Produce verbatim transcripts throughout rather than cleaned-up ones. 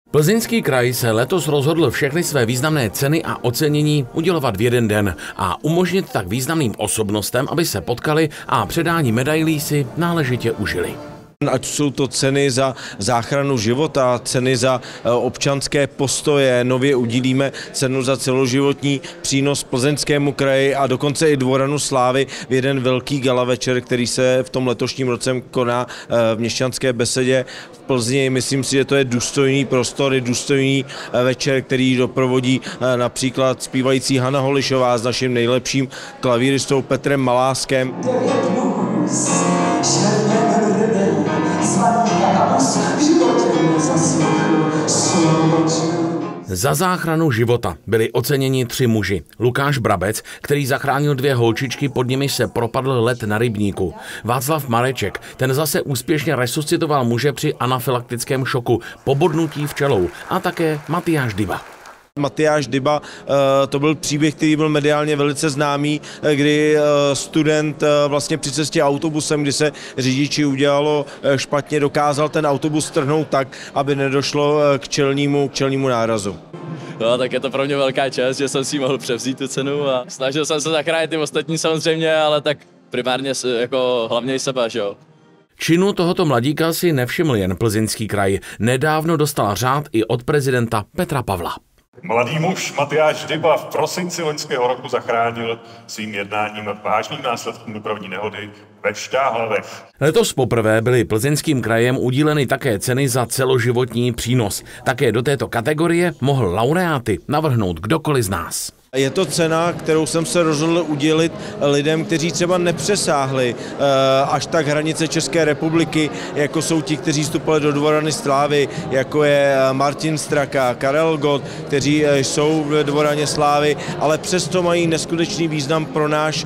Plzeňský kraj se letos rozhodl všechny své významné ceny a ocenění udělovat v jeden den a umožnit tak významným osobnostem, aby se potkali a předání medailí si náležitě užili. Ať jsou to ceny za záchranu života, ceny za občanské postoje, nově udílíme cenu za celoživotní přínos Plzeňskému kraji a dokonce i Dvoranu slávy v jeden velký gala večer, který se v tom letošním roce koná v Měšťanské besedě v Plzni. Myslím si, že to je důstojný prostor, je důstojný večer, který doprovodí například zpívající Hana Holišová s naším nejlepším klavíristou Petrem Maláskem. Za záchranu života byli oceněni tři muži. Lukáš Brabec, který zachránil dvě holčičky, pod nimi se propadl led na rybníku. Václav Mareček, ten zase úspěšně resuscitoval muže při anafylaktickém šoku, pobodnutí včelou, a také Matyáš Dyba. Matyáš Dyba, to byl příběh, který byl mediálně velice známý, kdy student vlastně při cestě autobusem, kdy se řidiči udělalo špatně, dokázal ten autobus strhnout tak, aby nedošlo k čelnímu, k čelnímu nárazu. No, tak je to pro mě velká čest, že jsem si mohl převzít tu cenu a snažil jsem se zachránit ty ostatní samozřejmě, ale tak primárně jako hlavně i sebe, že jo. Činu tohoto mladíka si nevšiml jen Plzeňský kraj. Nedávno dostal řád i od prezidenta Petra Pavla. Mladý muž Matyáš Dyba v prosinci loňského roku zachránil svým jednáním vážným následkům dopravní nehody ve Štáhlavech. Letos poprvé byly Plzeňským krajem udíleny také ceny za celoživotní přínos. Také do této kategorie mohl laureáty navrhnout kdokoliv z nás. Je to cena, kterou jsem se rozhodl udělit lidem, kteří třeba nepřesáhli až tak hranice České republiky, jako jsou ti, kteří vstupovali do Dvorany slávy, jako je Martin Straka, Karel Gott, kteří jsou v Dvoraně slávy, ale přesto mají neskutečný význam pro náš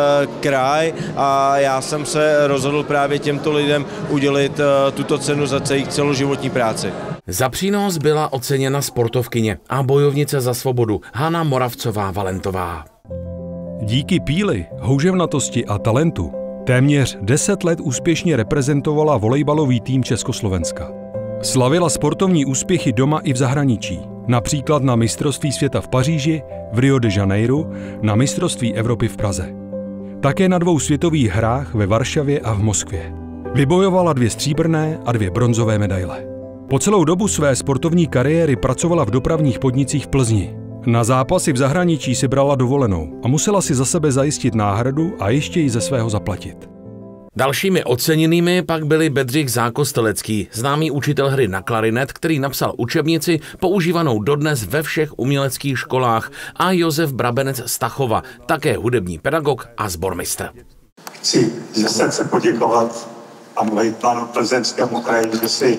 kraj a já jsem se rozhodl právě těmto lidem udělit tuto cenu za jejich celoživotní práci. Za přínos byla oceněna sportovkyně a bojovnice za svobodu Hana Moravcová Valentová. Díky píli, houževnatosti a talentu téměř deset let úspěšně reprezentovala volejbalový tým Československa. Slavila sportovní úspěchy doma i v zahraničí, například na mistrovství světa v Paříži, v Rio de Janeiro, na mistrovství Evropy v Praze. Také na dvou světových hrách ve Varšavě a v Moskvě. Vybojovala dvě stříbrné a dvě bronzové medaile. Po celou dobu své sportovní kariéry pracovala v dopravních podnicích v Plzni. Na zápasy v zahraničí si brala dovolenou a musela si za sebe zajistit náhradu a ještě ji ze svého zaplatit. Dalšími oceněnými pak byli Bedřich Zákostelecký, známý učitel hry na klarinet, který napsal učebnici používanou dodnes ve všech uměleckých školách, a Josef Brabenec Stachova, také hudební pedagog a sbormistr. Chci ze srdce poděkovat a mluvit panu Plzeňskému kraji, že si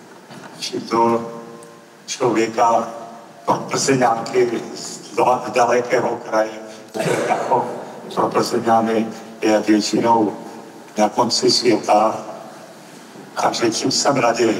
všiml člověka pro Plzeňáky z dalekého kraje, jako pro Plzeňány je většinou na konci světa, a že tím jsem raději.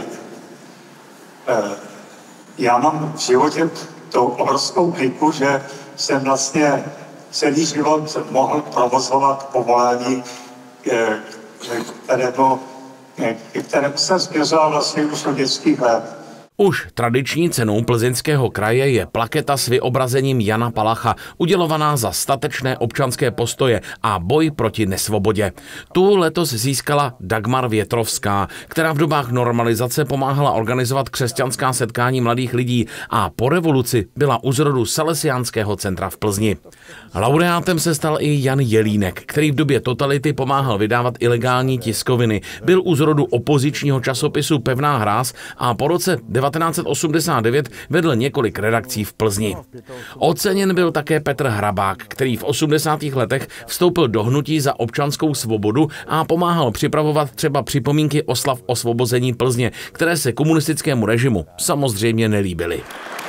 Já mám v životě tou obrovskou kliku, že jsem vlastně celý život mohl provozovat povolání, kterému, kterému jsem směřoval vlastně už od dětských let. Už tradiční cenou Plzeňského kraje je plaketa s vyobrazením Jana Palacha, udělovaná za statečné občanské postoje a boj proti nesvobodě. Tu letos získala Dagmar Větrovská, která v dobách normalizace pomáhala organizovat křesťanská setkání mladých lidí a po revoluci byla u zrodu Salesiánského centra v Plzni. Laureátem se stal i Jan Jelínek, který v době totality pomáhal vydávat ilegální tiskoviny. Byl u zrodu opozičního časopisu Pevná hráz a po roce devatenáct osmdesát devět vedl několik redakcí v Plzni. Oceněn byl také Petr Hrabák, který v osmdesátých letech vstoupil do hnutí za občanskou svobodu a pomáhal připravovat třeba připomínky oslav osvobození Plzně, které se komunistickému režimu samozřejmě nelíbily.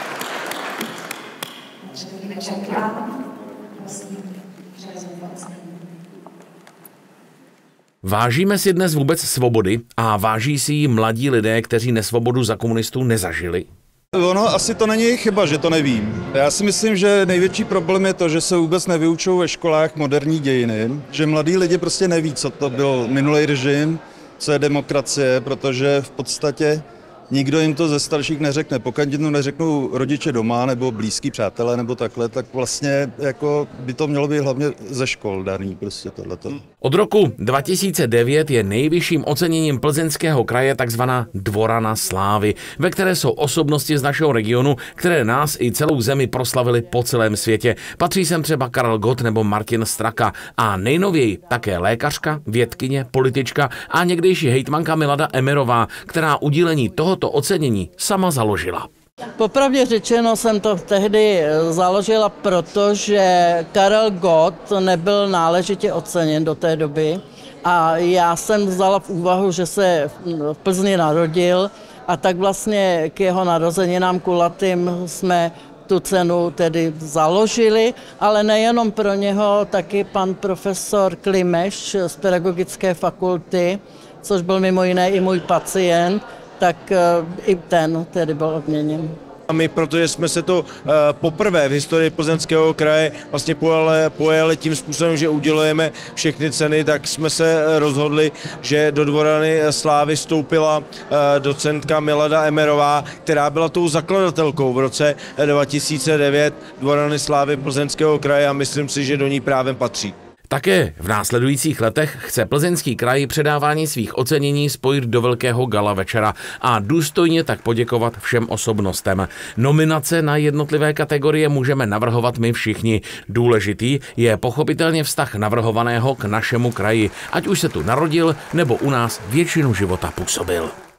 Vážíme si dnes vůbec svobody a váží si ji mladí lidé, kteří nesvobodu za komunistů nezažili? Ono asi to není chyba, že to nevím. Já si myslím, že největší problém je to, že se vůbec nevyučují ve školách moderní dějiny, že mladí lidi prostě neví, co to byl minulý režim, co je demokracie, protože v podstatě nikdo jim to ze starších neřekne. Pokud jim to neřeknou rodiče doma nebo blízký přátelé nebo takhle, tak vlastně jako by to mělo být hlavně ze škol daný prostě tohleto. Od roku dva tisíce devět je nejvyšším oceněním Plzeňského kraje takzvaná Dvorana slávy, ve které jsou osobnosti z našeho regionu, které nás i celou zemi proslavili po celém světě. Patří sem třeba Karel Gott nebo Martin Straka a nejnověji také lékařka, vědkyně, politička a někdejší hejtmanka Milada Emmerová, která udílení tohoto ocenění sama založila. Popravdě řečeno jsem to tehdy založila, protože Karel Gott nebyl náležitě oceněn do té doby a já jsem vzala v úvahu, že se v Plzni narodil a tak vlastně k jeho narozeninám kulatým jsme tu cenu tedy založili, ale nejenom pro něho, taky pan profesor Klimeš z pedagogické fakulty, což byl mimo jiné i můj pacient, tak i ten tedy byl odměněn. A my, protože jsme se to uh, poprvé v historii Plzeňského kraje vlastně pojeli, pojeli tím způsobem, že udělujeme všechny ceny, tak jsme se rozhodli, že do Dvorany slávy vstoupila uh, docentka Milada Emmerová, která byla tou zakladatelkou v roce dva tisíce devět Dvorany slávy Plzeňského kraje a myslím si, že do ní právem patří. Také v následujících letech chce Plzeňský kraj předávání svých ocenění spojit do velkého gala večera a důstojně tak poděkovat všem osobnostem. Nominace na jednotlivé kategorie můžeme navrhovat my všichni. Důležitý je pochopitelně vztah navrhovaného k našemu kraji, ať už se tu narodil nebo u nás většinu života působil.